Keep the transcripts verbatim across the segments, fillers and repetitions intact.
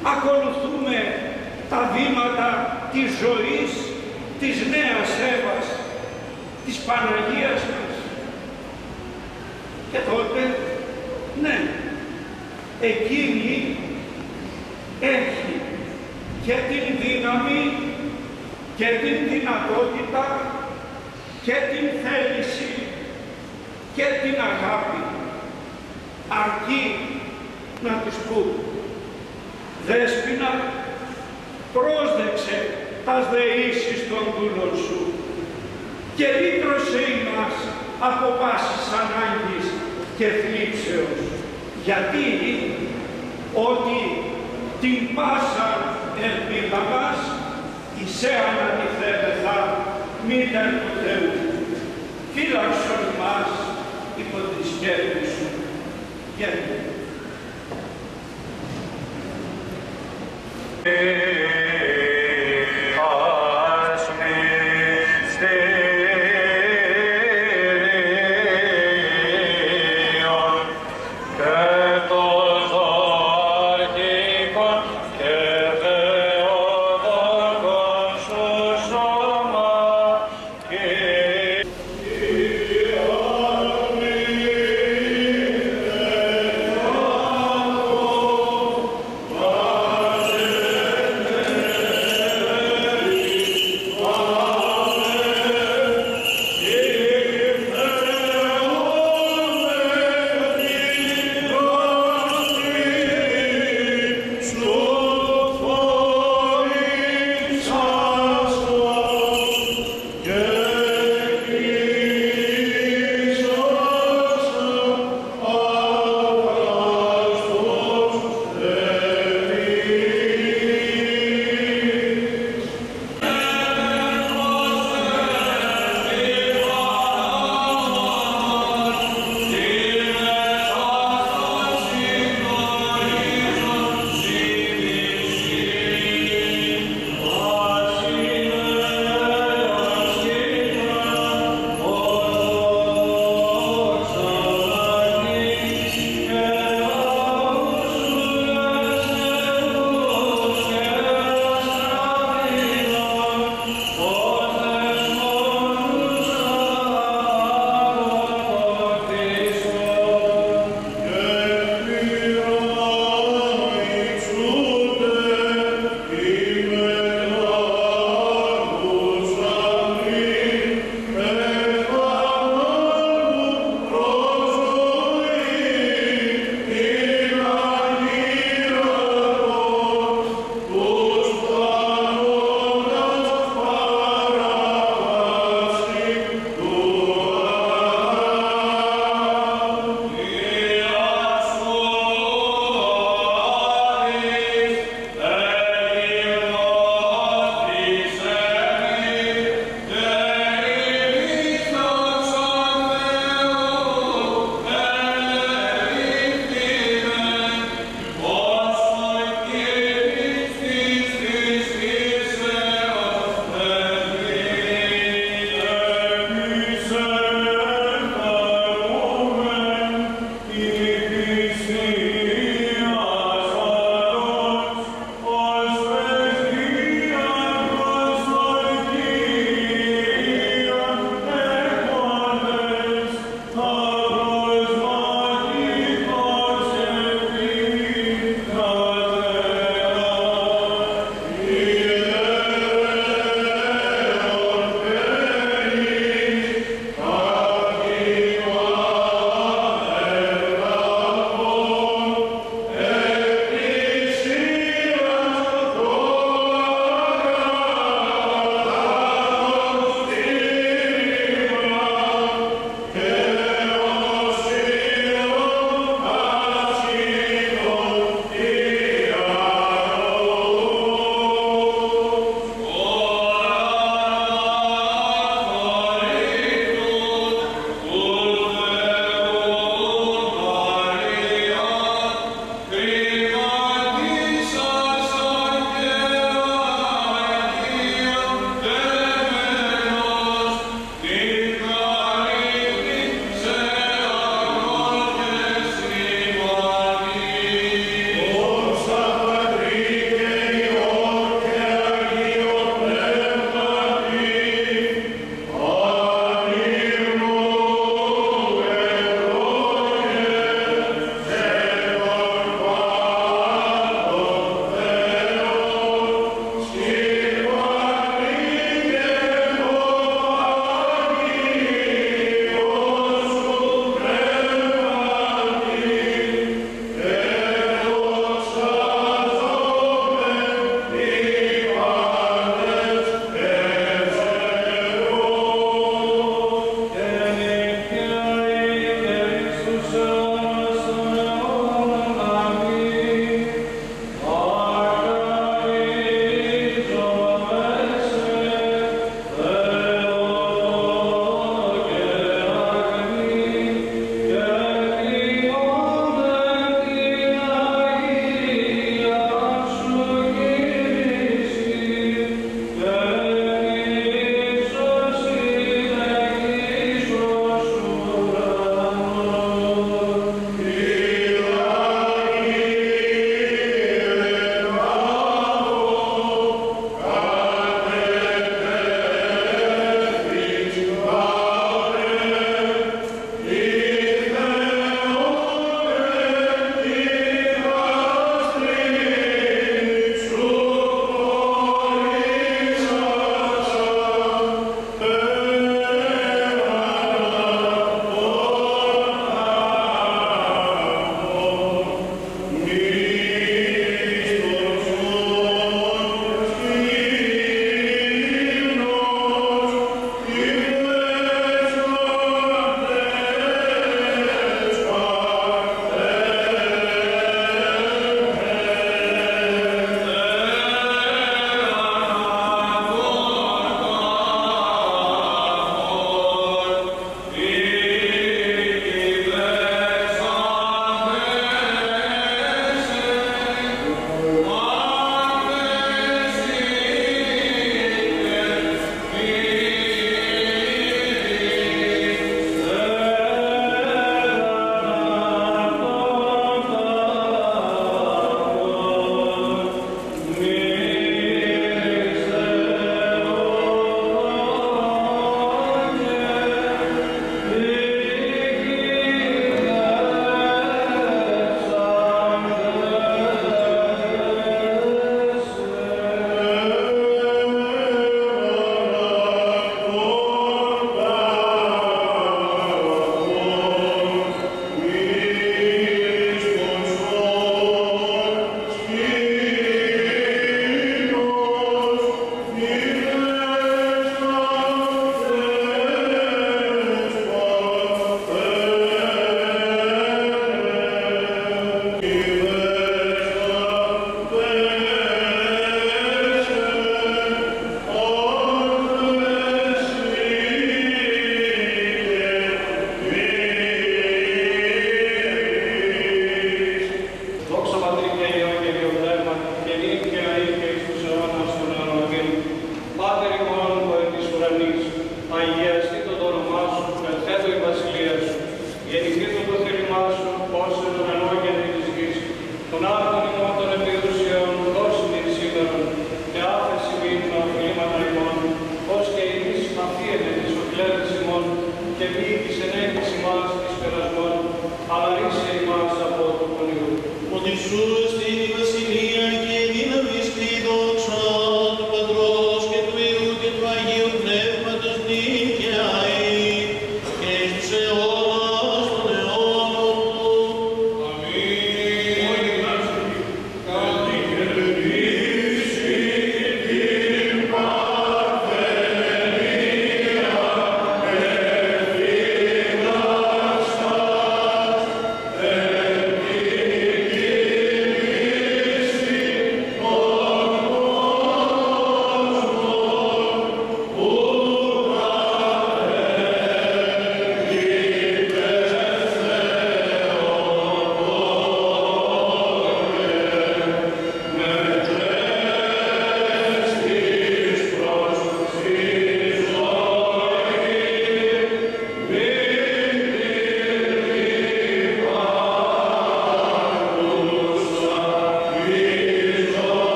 ακολουθούμε τα βήματα της ζωής της νέας Εύας, της Παναγίας μας. Και τότε, ναι, εκείνη έχει και την δύναμη και την δυνατότητα και την θέληση και την αγάπη, αρκεί να τους πούμε: Δέσποινα, πρόσδεξε τας δεήσεις των δούλων σου και λύτρωσε ημάς από πάσης ανάγκης και θλίψεως, γιατί ότι την πάσα ελπίδα μας εισέαν αντιθέμεθα μήτερ του Θεού. Φύλαξον μας υπό τη σκέπη σου. Γέννη.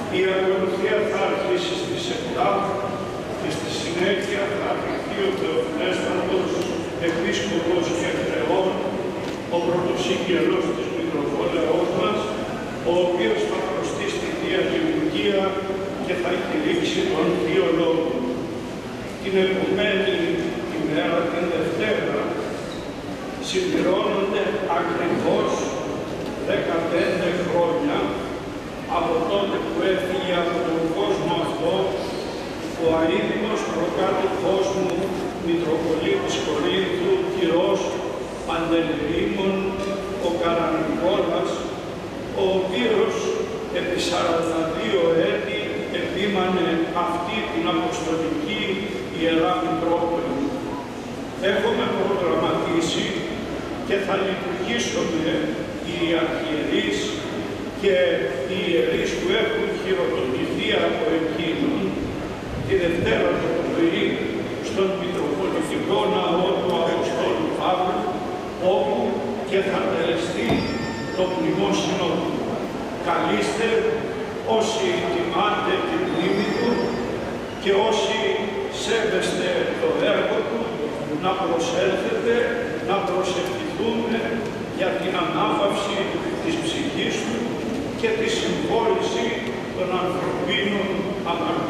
Η ακολουθία θα αρχίσει στις επτά και στη συνέχεια θα αρχίσει ο Θεοφυλέστατος, Επίσκοπος και Χρεών, ο πρωτοσύγγελος της Μητροπόλεως μας, ο οποίος θα προστεί στη Θεία Λειτουργία και θα κηρύξει τον Θείο Λόγο. Την επομένη ημέρα, την Δευτέρα, συμπληρώνονται ακριβώς δεκαπέντε χρόνια από τότε που έφυγε από τον κόσμο αυτό ο αείμνος προκάτοχός μου, Μητροπολίτης Κορίνθου, Κυρός Παντελεήμων, ο Καρανικόλας, ο οποίος επί σαράντα δύο έτη επίμανε αυτή την Αποστολική Ιερά Μητρόπολη. Έχουμε προγραμματίσει και θα λειτουργήσουμε οι αρχιερείς και οι ιερείς που έχουν χειροτονηθεί από εκείνον τη Δευτέρα το πρωί στον Μητροπολιτικό Ναό του Αποστόλου Παύλου, όπου και θα τελεστεί το μνημόσυνο του. Καλείστε όσοι τιμάτε την μνήμη του και όσοι σέβεστε το έργο του να προσέλθετε, να προσευχηθούμε για την ανάπαυση της ψυχής του και τη συμβόληση των ανθρωπίνων αμαρτιών.